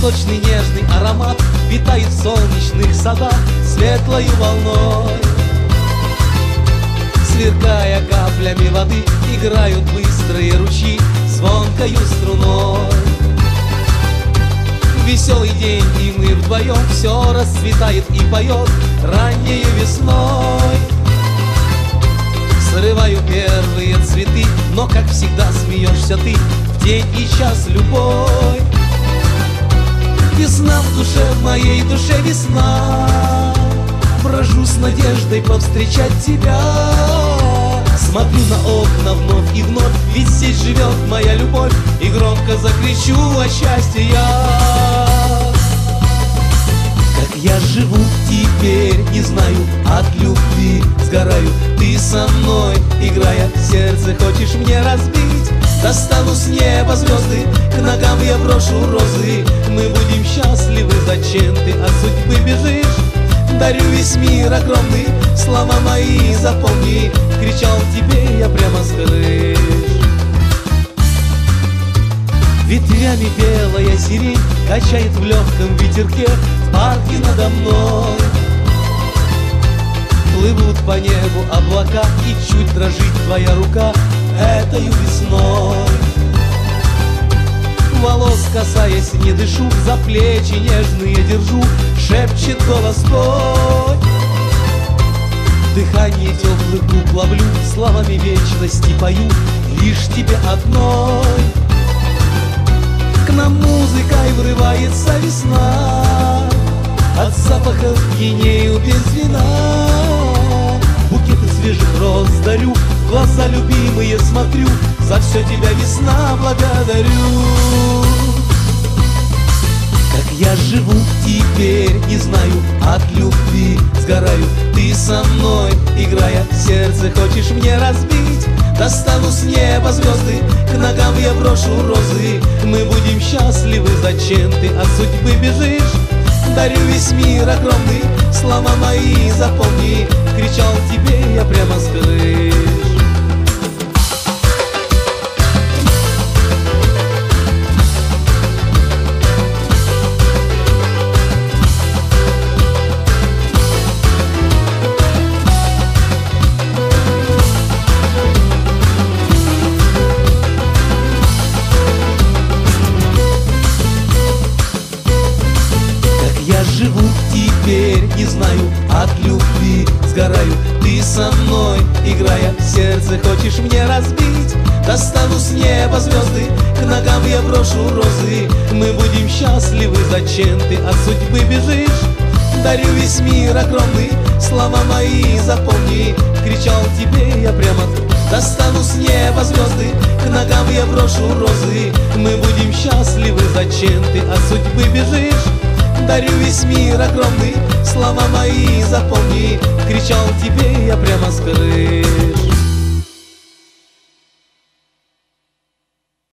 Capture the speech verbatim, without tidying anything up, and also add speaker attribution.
Speaker 1: Цветочный нежный аромат витает в солнечных садах светлою волной. Сверкая каплями воды, играют быстрые ручьи звонкою струной. Веселый день, и мы вдвоем, все расцветает и поет раннею весной. Срываю первые цветы, но, как всегда, смеешься ты в день и час любой. Весна в душе, в моей душе весна. Брожу с надеждой повстречать тебя. Смотрю на окна вновь и вновь, ведь здесь живет моя любовь, и громко закричу о счастье я. Как я живу теперь, не знаю, от любви сгораю. Ты со мной, играя, сердце хочешь мне разбить. Достану с неба звезды, к ногам я брошу розы. Мы будем счастливы, зачем ты от судьбы бежишь? Дарю весь мир огромный, слова мои запомни. Кричал тебе я прямо с крыш. Ветвями белая сирень качает в легком ветерке в парке надо мной. Плывут по небу облака, и чуть дрожит твоя рука этою весной. Волос касаясь не дышу, за плечи нежные держу, шепчет голос твой. Дыхание теплых губ ловлю, словами вечности пою лишь тебе одной. К нам музыкой врывается весна, от запаха пьянею без вина. Букеты свежих роз дарю, в глаза любимые смотрю, за все тебя, весна, благодарю. Как я живу теперь, не знаю, от любви сгораю. Ты со мной, играя, сердце хочешь мне разбить. Достану с неба звезды, к ногам я брошу розы. Мы будем счастливы, зачем ты от судьбы бежишь? Дарю весь мир огромный, слова мои запомни. Кричал тебе я прямо с крыш. Живу теперь, не знаю, от любви сгораю. Ты со мной, играя, сердце хочешь мне разбить. Достану с неба звезды, к ногам я брошу розы. Мы будем счастливы, зачем ты от судьбы бежишь? Дарю весь мир огромный, слова мои запомни. Кричал тебе я прямо. Достану с неба звезды, к ногам я брошу розы. Мы будем счастливы, зачем ты от судьбы бежишь? Дарю весь мир огромный, слова мои запомни.